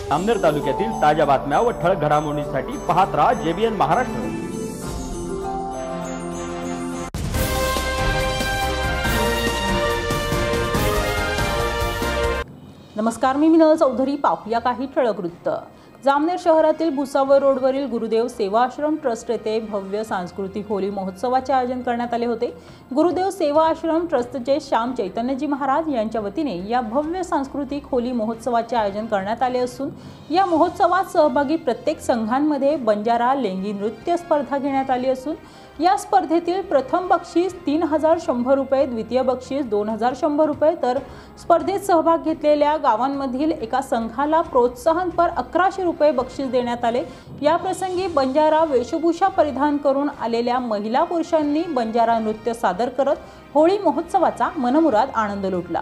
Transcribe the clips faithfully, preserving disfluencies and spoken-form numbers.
जामनेर तालुक्यातील ताज्या बातम्या व ठळक घडामोडींसाठी पाहत राहा जेबीएन महाराष्ट्र। नमस्कार, मी मिनल चौधरी। पाहूया काही ठळक वृत्त। जामनेर शहरातील भुसावळ रोडवरील गुरुदेव सेवा आश्रम ट्रस्ट येथे भव्य सांस्कृतिक होली महोत्सवाचे आयोजन करण्यात आले होते। गुरुदेव सेवा आश्रम ट्रस्टचे श्याम चैतन्यजी महाराज यांच्या वतीने या भव्य सांस्कृतिक होली महोत्सवाचे आयोजन करण्यात आले असून या महोत्सवात सहभागी प्रत्येक संघांमध्ये बंजारा लेंगी नृत्य स्पर्धा घेण्यात आली असून या स्पर्धेतील प्रथम बक्षीस तीन हजार शंभर रुपये, द्वितीय बक्षीस दोन हजार शंभर रुपये तर स्पर्धेत सहभाग घेतलेल्या गावांमधील एका संघाला प्रोत्साहनपर अकराशे रुपये बक्षीस देण्यात आले। या प्रसंगी बंजारा वेशभूषा परिधान करून आलेल्या महिला पुरुषांनी बंजारा नृत्य सादर करत होळी महोत्सवाचा मनमुराद आनंद लुटला।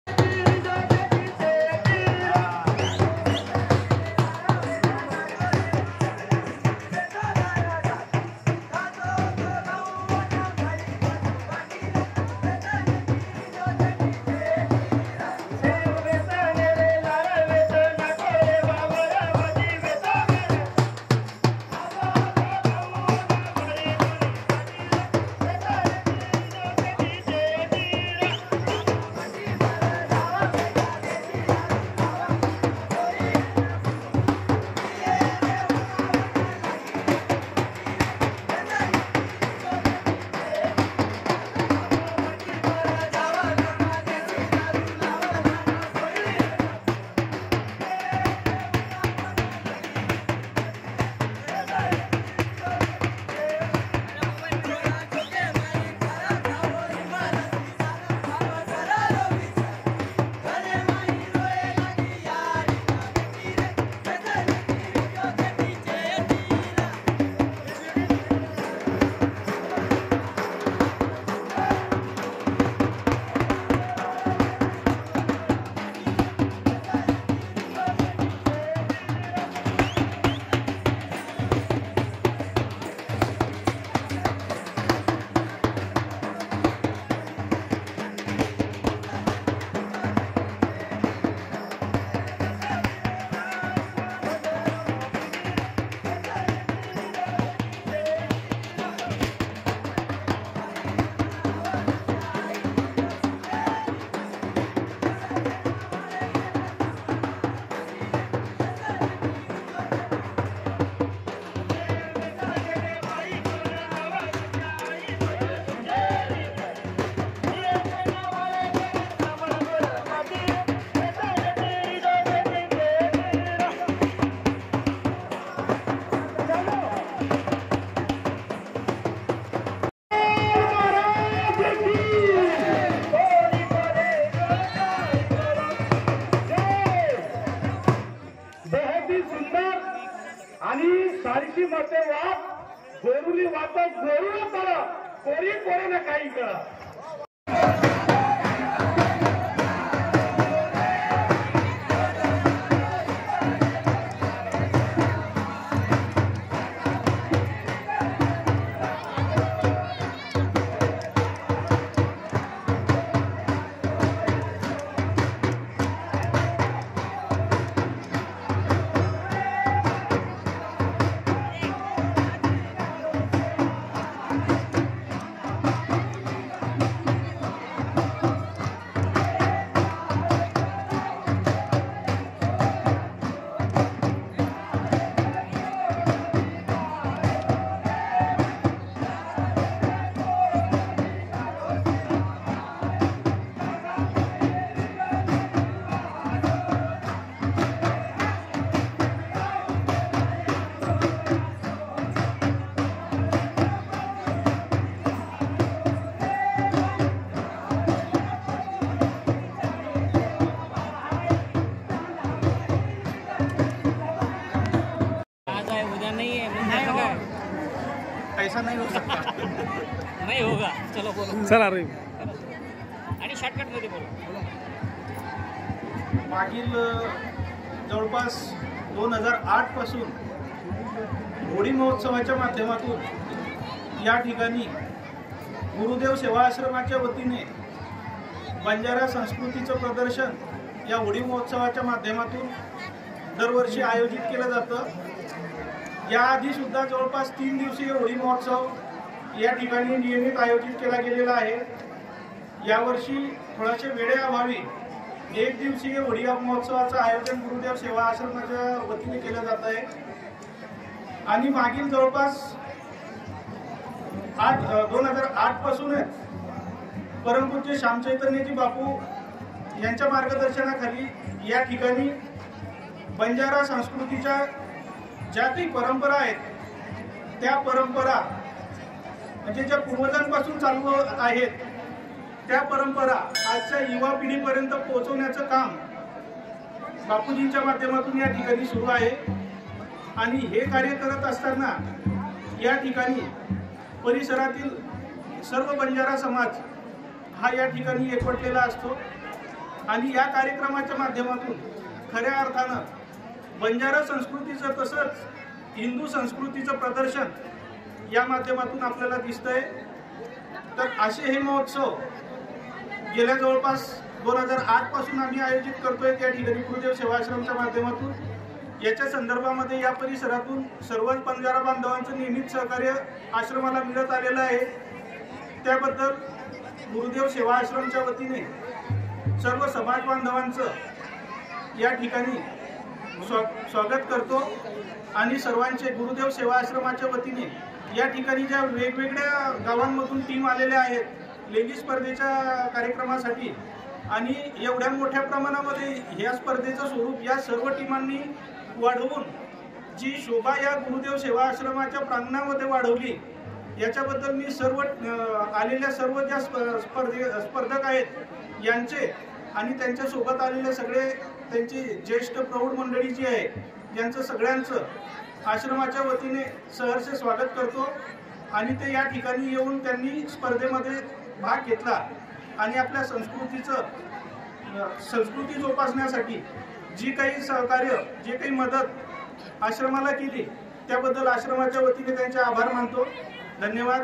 सारखी मते वाट गोरुली वाट गोरुला करा कोरी कोरोना काही करा। ऐसा नहीं हो सकता। नहीं होगा। चलो बोलो। चला रे आणि शॉर्टकट मध्ये बोलो। मागील जवळपास दोन हजार आठ पासून होळी महोत्सवाच्या माध्यमातून या ठिकाणी गुरुदेव सेवा आश्रमाच्या वतीने बंजारा संस्कृतीचं प्रदर्शन या होळी महोत्सवाच्या माध्यमातून दरवर्षी आयोजित केलं जातं। याआधी सुद्धा जवळपास तीन दिवसीय होळी महोत्सव या ठिकाणी नियमित आयोजित केला गेलेला आहे। यावर्षी थोड्याशा वेळेअभावी एक दिवसीय होळी महोत्सवाचं आयोजन गुरुदेव सेवा आश्रमाच्या वतीने केलं जात आहे आणि मागील जवळपास आठ दोन हजार आठ पासूनच परमपूज्य श्यामचैतन्यजी बापू यांच्या मार्गदर्शनाखाली या ठिकाणी बंजारा संस्कृतीच्या ज्या काही परंपरा आहेत त्या परंपरा म्हणजे ज्या पूर्वजांपासून चालू आहेत त्या परंपरा आजच्या युवा पिढीपर्यंत पोहोचवण्याचं काम बापूजींच्या माध्यमातून या ठिकाणी सुरू आहे आणि हे कार्य करत असताना या ठिकाणी परिसरातील सर्व बंजारा समाज हा या ठिकाणी एकवटलेला असतो आणि या कार्यक्रमाच्या माध्यमातून खऱ्या अर्थानं बंजारा संस्कृतीचं तसंच हिंदू संस्कृतीचं प्रदर्शन या माध्यमातून आपल्याला दिसतंय। तर असे हे महोत्सव गेल्या जवळपास दोन हजार आठ पासून आम्ही आयोजित करतोय त्या ठिकाणी गुरुदेव सेवाश्रमच्या माध्यमातून। याच्या संदर्भामध्ये या परिसरातून सर्वच बंजारा बांधवांचं नियमित सहकार्य आश्रमाला मिळत आलेलं आहे। त्याबद्दल गुरुदेव सेवा आश्रमच्या वतीने सर्व समाज बांधवांचं या ठिकाणी स्वा स्वागत करतो आणि सर्वांचे गुरुदेव सेवा आश्रमाच्या वतीने या ठिकाणी ज्या वेगवेगळ्या गावांमधून टीम आलेल्या आहेत लेगी स्पर्धेच्या कार्यक्रमासाठी आणि एवढ्या मोठ्या प्रमाणामध्ये या स्पर्धेचं स्वरूप या सर्व टीमांनी वाढवून जी शोभा या गुरुदेव सेवा आश्रमाच्या प्रांगणामध्ये वाढवली याच्याबद्दल मी सर्व आलेल्या सर्व ज्या स्पर्धे स्पर्धक आहेत यांचे आणि त्यांच्यासोबत आलेले सगळे त्यांची ज्येष्ठ प्रौढ मंडळी जी आहे यांचं सगळ्यांचं आश्रमाच्या वतीने सहर्ष स्वागत करतो आणि ते या ठिकाणी येऊन त्यांनी स्पर्धेमध्ये भाग घेतला आणि आपल्या संस्कृतीचं संस्कृती जोपासण्यासाठी जी काही सहकार्य जे काही मदत आश्रमाला केली त्याबद्दल आश्रमाच्या वतीने त्यांचे आभार मानतो। धन्यवाद।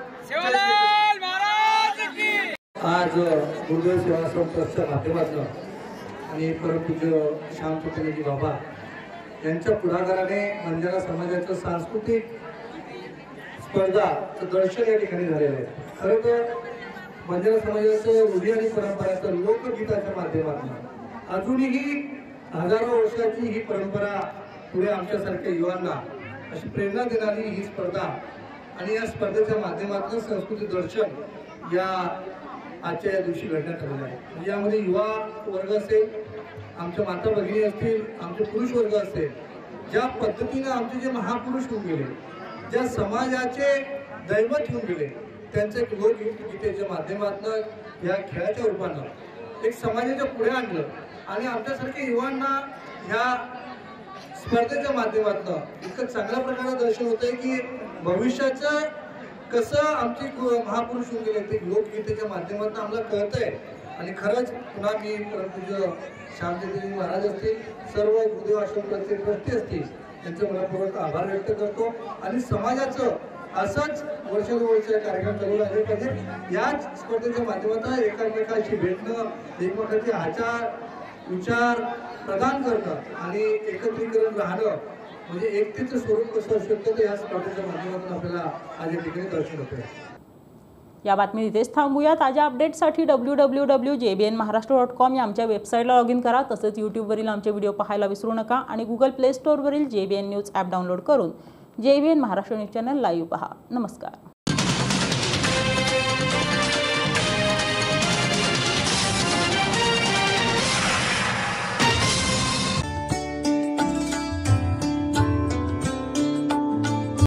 आज गुरुदेव सेवाश्रम ट्रस्टच्या माध्यमातून आणि परमपूज्य श्यामचैतन्यजी बाबा यांच्या पुढाकाराने बंजारा समाजाचं सांस्कृतिक स्पर्धाचं दर्शन या ठिकाणी झालेलं आहे। खरं तर बंजारा समाजाचं रूढी आणि परंपराचं लोकगीताच्या माध्यमातून अजूनही हजारो वर्षाची ही परंपरा पुढे आमच्यासारख्या युवांना अशी प्रेरणा देणारी ही स्पर्धा आणि या स्पर्धेच्या माध्यमातून संस्कृती दर्शन या आजच्या या दिवशी घडण्यात आलेलं आहे। यामध्ये युवा वर्ग असेल, आमच्या माता भगिनी असतील, आमचे पुरुष वर्ग असेल, ज्या पद्धतीने आमचे जे महापुरुष होऊन गेले, ज्या समाजाचे दैवत होऊन गेले, त्यांचे लोकगीतेच्या माध्यमातून या खेळाच्या रूपानं एक समाजाच्या पुढे आणलं आणि आमच्यासारख्या युवांना ह्या स्पर्धेच्या माध्यमातून इतकं चांगल्या प्रकारे दर्शन होतंय की भविष्याचं कसं आमचे महापुरुष होऊन गेले ते लोकगीतेच्या माध्यमातून आम्हाला कळतंय। आणि खरंच पुन्हा मी परमपूज्य श्यामचैतन्यजी महाराज असतील, सर्व गुरुदेव आश्रमचे ट्रस्टी असतील त्यांचे मनपूर्वक आभार व्यक्त करतो आणि समाजाचं असंच वर्षानुवर्ष कार्यक्रम चालू राहिले पाहिजे। याच स्पर्धेच्या माध्यमातून एकामेकाशी भेटणं, एकमेकांचे आचार विचार प्रदान करणं आणि एकत्रीकरण राहणं म्हणजे एकतेचं स्वरूप कसं असू शकतं ते या स्पर्धेच्या माध्यमातून आपल्याला आज या ठिकाणी दर्शन होतं। या बातमी इथेच थांबूया। ताज्या अपडेट्ससाठी W W W J B N Maharashtra dot com या आमच्या वेबसाईटला लॉग इन करा। तसंच यूट्यूबवरील आमचे व्हिडिओ पाहायला विसरू नका आणि गुगल प्ले स्टोअरवरील J B N news app download करून J B N Maharashtra news channel live पहा। नमस्कार।